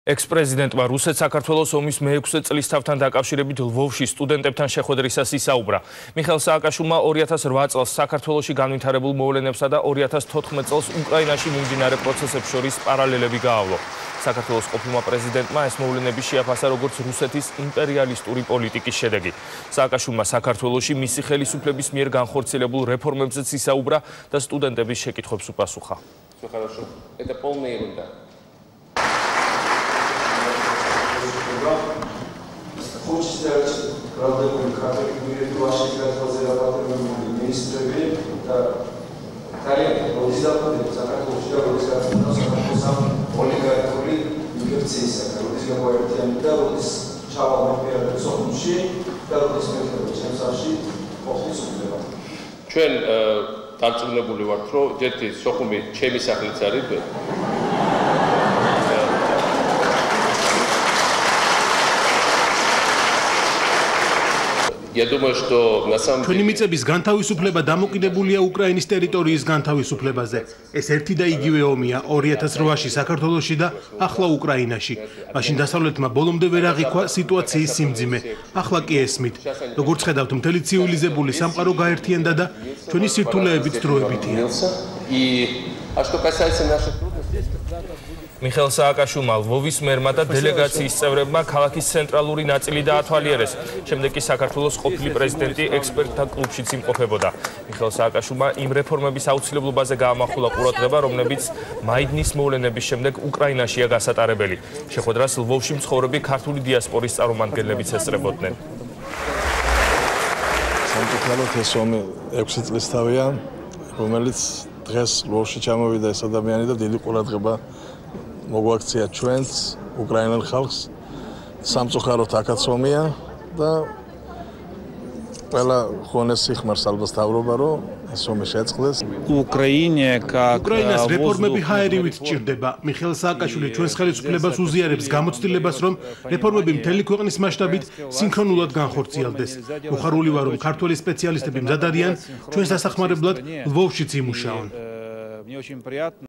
Ex-პრეზიდენტმა რუსეთ-საქართველოს ომის მე-6 წლისთავთან დაკავშირებით ლვოვში სტუდენტებთან შეხვედრისას ისაუბრა. მიხეილ სააკაშვილმა 2008 წელს საქართველოში განვითარებულ მოვლენებსა და 2014 წელს უკრაინაში მიმდინარე პროცესებს შორის პარალელები გაავლო. საქართველოს ყოფილმა პრეზიდენტმა ეს მოვლენები შეაფასა როგორც რუსეთის იმპერიალისტური პოლიტიკის შედეგი. სააკაშვილმა საქართველოში მისი ხელისუფლების მიერ განხორციელებულ რეფორმებზეც ისაუბრა და სტუდენტების შეკითხვებს უპასუხა. Хочется правдивую категорию ваших разработанных министров, да, талант, родители, закатывают, родители, сам олигархи, инфекция, родители говорят, да, вот из чава, например, сомнущи, да, вот из метро, чем саши, офису. ჩვენ დარწმუნებული ვართ, რომ ერთი სოხუმი ჩემი სახლიც არის. Ჩვენი მიწების განთავისუფლება დამოკიდებულია უკრაინის ტერიტორიის განთავისუფლებაზე. ეს ერთი და იგივე ომია 2008-ში საქართველოში და ახლა უკრაინაში. მაშინ დასავლეთმა ბოლომდე ვერ აღიქვა სიტუაციის სიმძიმე. ახლა კი ესმით. როგორც ხედავთ, მთელი ცივილიზებული სამყარო გაერთიანდა და ჩვენი სირთულეებიც დროებითია. მიხეილ სააკაშვილმა ლვოვის მერმა და დელეგაციის წევრებმა ქალაქის ცენტრალური ნაწილი დაათვალიერეს. შემდეგ კი საქართველოს ყოფილი პრეზიდენტი ექსპერტთა კლუბშიც იმყოფებოდა. მიხეილ სააკაშვილმა იმ რეფორმების აუცილებლობაზე გაამახვილა ყურადღება, რომლებიც მაიდნის მოვლენების შემდეგ უკრაინაშია გასატარებელი. შეხვედრას ლვოვში მცხოვრები ქართული დიასპორის წარმომადგენლებიც ესწრებოდნენ. სამწუხაროდ ეს ომი 6 წლისთავია, რომელიც დღეს ლვოვში ჩამოვიდა ეს ადამიანი და დიდი ყურადღება მოგვაქცია ჩვენს უკრაინელ ხალხს. სამწუხაროდ აქაც ომია და ყველა ხონეს სიხმარს ალბათ თავრობა, რომ ეს ომი შეწყდეს. უკრაინას რეფორმები ჰაერივით ჭირდება. მიხეილ სააკაშვილი ჩვენს ხელისუფლებას უზიარებს გამოცდილებას, რომ რეფორმები მთელი ქვეყნის მასშტაბით სინქრონულად განხორციელდეს. მოხარული ვარ, რომ ქართველი სპეციალისტები მზად არიან ჩვენს დასახმარებლად ლვოვშიც იმუშაონ.